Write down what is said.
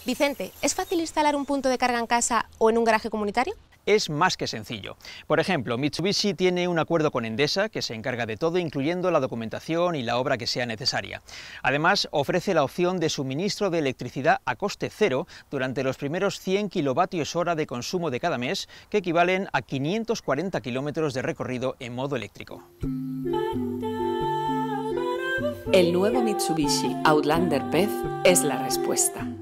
Vicente, ¿es fácil instalar un punto de carga en casa o en un garaje comunitario? Es más que sencillo. Por ejemplo, Mitsubishi tiene un acuerdo con Endesa que se encarga de todo, incluyendo la documentación y la obra que sea necesaria. Además, ofrece la opción de suministro de electricidad a coste cero durante los primeros 100 kWh de consumo de cada mes, que equivalen a 540 kilómetros de recorrido en modo eléctrico. El nuevo Mitsubishi Outlander PHEV es la respuesta.